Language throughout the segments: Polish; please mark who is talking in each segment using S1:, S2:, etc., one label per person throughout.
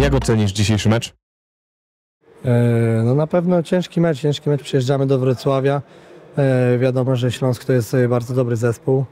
S1: Jak ocenisz dzisiejszy mecz?
S2: No na pewno ciężki mecz. Przyjeżdżamy do Wrocławia. Wiadomo, że Śląsk to jest bardzo dobry zespół.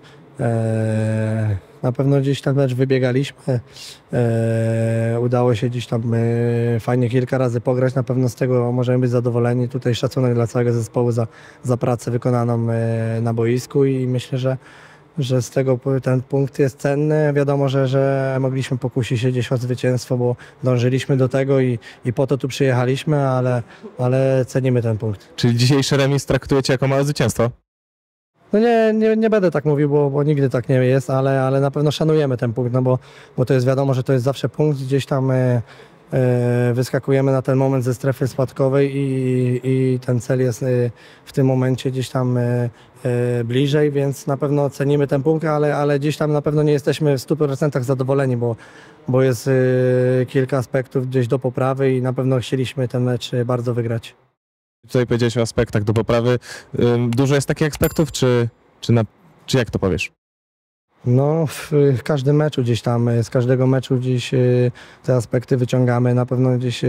S2: Na pewno gdzieś ten mecz wybiegaliśmy. Udało się gdzieś tam fajnie kilka razy pograć. Na pewno z tego możemy być zadowoleni. Tutaj szacunek dla całego zespołu za pracę wykonaną na boisku i myślę, że z tego ten punkt jest cenny. Wiadomo, że mogliśmy pokusić się gdzieś o zwycięstwo, bo dążyliśmy do tego i po to tu przyjechaliśmy, ale cenimy ten punkt.
S1: Czyli dzisiejszy remis traktujecie jako małe zwycięstwo?
S2: No nie będę tak mówił, bo nigdy tak nie jest, ale na pewno szanujemy ten punkt, no bo to jest wiadomo, że to jest zawsze punkt, gdzieś tam wyskakujemy na ten moment ze strefy spadkowej i ten cel jest w tym momencie gdzieś tam bliżej, więc na pewno cenimy ten punkt, ale gdzieś tam na pewno nie jesteśmy w 100% zadowoleni, bo jest kilka aspektów gdzieś do poprawy i na pewno chcieliśmy ten mecz bardzo wygrać.
S1: Tutaj powiedziałeś o aspektach do poprawy. Dużo jest takich aspektów, czy jak to powiesz?
S2: No, w każdym meczu gdzieś tam, z każdego meczu gdzieś te aspekty wyciągamy. Na pewno gdzieś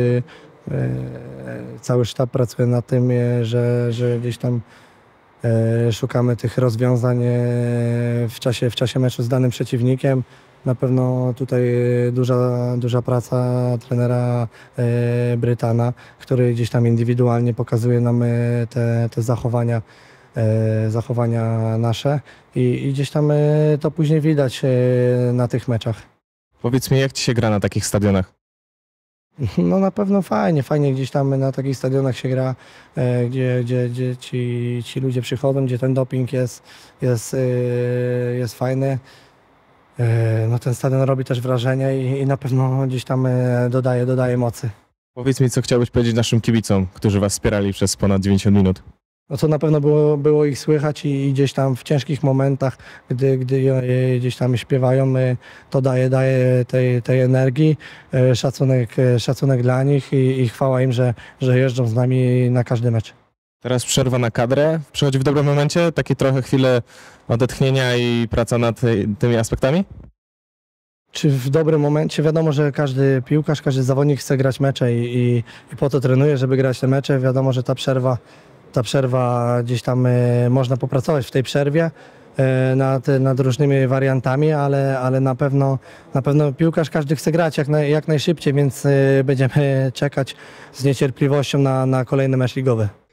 S2: cały sztab pracuje nad tym, że gdzieś tam szukamy tych rozwiązań w czasie meczu z danym przeciwnikiem. Na pewno tutaj duża praca trenera Brytana, który gdzieś tam indywidualnie pokazuje nam te zachowania nasze i gdzieś tam to później widać na tych meczach.
S1: Powiedz mi, jak ci się gra na takich stadionach?
S2: No na pewno fajnie gdzieś tam na takich stadionach się gra, gdzie ci ludzie przychodzą, gdzie ten doping jest fajny. No ten stadion robi też wrażenie i na pewno gdzieś tam dodaje mocy.
S1: Powiedz mi, co chciałbyś powiedzieć naszym kibicom, którzy was wspierali przez ponad 90 minut?
S2: No to na pewno było ich słychać i gdzieś tam w ciężkich momentach, gdy gdzieś tam śpiewają, to daje tej energii, szacunek dla nich i chwała im, że jeżdżą z nami na każdy mecz.
S1: Teraz przerwa na kadrę. Przychodzi w dobrym momencie? Takie trochę chwilę odetchnienia i praca nad tymi aspektami?
S2: Czy w dobrym momencie? Wiadomo, że każdy piłkarz, każdy zawodnik chce grać mecze i po to trenuje, żeby grać te mecze. Wiadomo, że ta przerwa gdzieś tam można popracować w tej przerwie nad różnymi wariantami, ale na pewno piłkarz każdy chce grać jak najszybciej, więc będziemy czekać z niecierpliwością na kolejny mecz ligowy.